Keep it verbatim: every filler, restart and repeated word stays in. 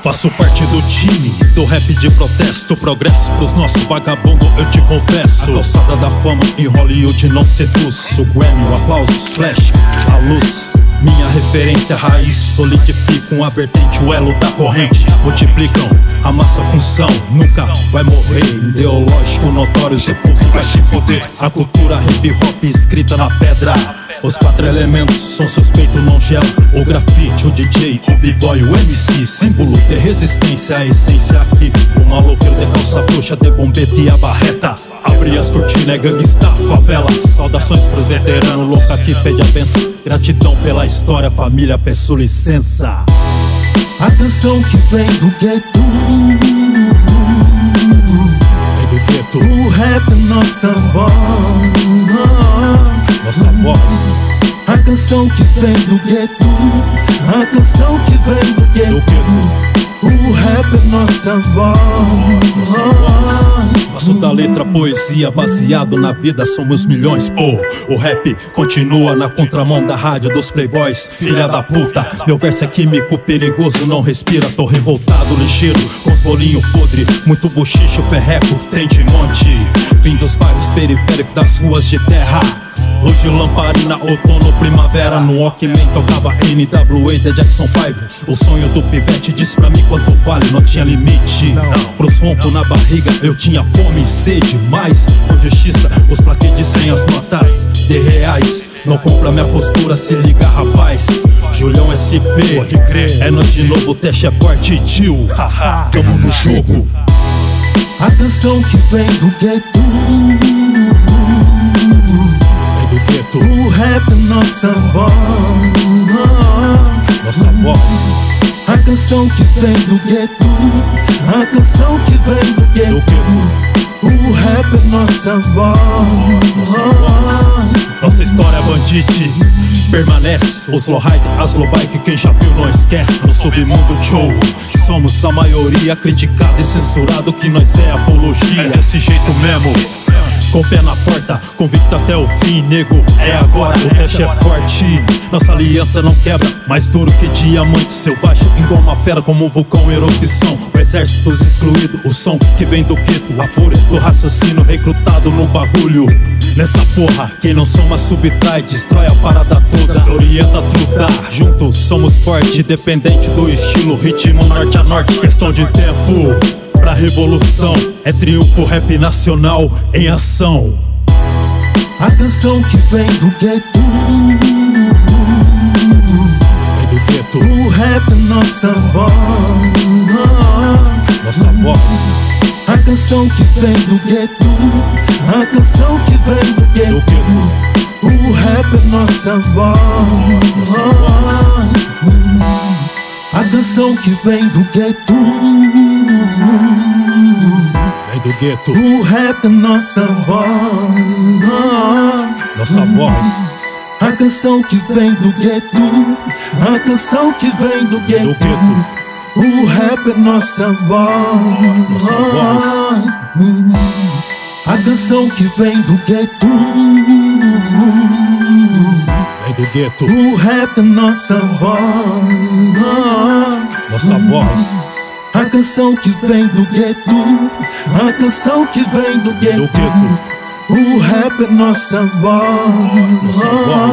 Faço parte do time, do rap de protesto. Progresso pros nossos vagabundos, eu te confesso. A calçada da fama em Hollywood não seduz. O Grammy, o aplauso, flash, a luz. Minha referência raiz, solidificam a vertente, o elo da corrente. Multiplicam a massa função, nunca vai morrer. Ideológico, notório, esse povo vai se foder. A cultura hip hop escrita na pedra. Os quatro elementos são suspeitos, não gelo. O grafite, o D J, o b-boy, o M C. Símbolo de resistência, a essência aqui. O maloqueiro de calça frouxa, de bombete e a barreta. Abre as cortinas, é gangsta, favela. Saudações pros veteranos, louca aqui pede a benção. Gratidão pela história, família, peço licença. A canção que vem do gueto, vem do gueto. O rap, nossa voz, nossa voz. A canção que vem do gueto, a canção que vem do gueto, do gueto. O rap é nossa voz, nossa voz. Faço da letra poesia, baseado na vida, somos milhões, pô. O rap continua na contramão da rádio dos playboys, filha da puta. Meu verso é químico, perigoso, não respira. Tô revoltado, ligeiro, com os bolinhos podre. Muito bochicho, perreco, tem de monte. Vim dos bairros periféricos, das ruas de terra. Hoje lamparina, outono, primavera. No Walkman tocava N W A da Jackson five. O sonho do pivete disse pra mim quanto vale, não tinha limite. Pros rompos na barriga, eu tinha fome e sede. Mas, por justiça, os plaquetes dizem as notas de reais. Não compra minha postura, se liga rapaz. Julião S P, pode crer. É noite de novo, teste é forte, tio. Tamo no jogo. A canção que vem do gueto, o rap é nossa voz, nossa voz. A canção que vem do gueto, a canção que vem do gueto, o rap é nossa voz, nossa voz. Nossa história bandite permanece. Os lowrider, as lowbike, quem já viu não esquece. No submundo show, somos a maioria criticado e censurado, que nós é apologia. É desse jeito mesmo, com o pé na porta, convicto até o fim, nego, é agora, o teste é forte. Nossa aliança não quebra, mais duro que diamante. Selvagem, igual uma fera, como um vulcão, erupção. O exército excluído, o som que vem do gueto. A fúria do raciocínio, recrutado no bagulho. Nessa porra, quem não soma subtrai, destrói a parada toda. Se orienta a truta, juntos somos forte. Independente do estilo, ritmo norte a norte, questão de tempo pra revolução, é triunfo rap nacional em ação. A canção que vem do gueto, vem do gueto. O rap é nossa voz, nossa voz. A canção que vem do gueto, a canção que vem do gueto, do gueto. O rap é nossa voz, nossa voz. A canção que vem do gueto, vem do gueto. O rap é nossa voz, nossa voz. A canção que vem do gueto, a canção que vem do gueto, do gueto. O rap é nossa voz, nossa voz. A canção que vem do gueto, vem do gueto. O rap é nossa voz, nossa voz. A canção que vem do gueto, a canção que vem do gueto, do gueto. O rap é nossa voz, nossa voz.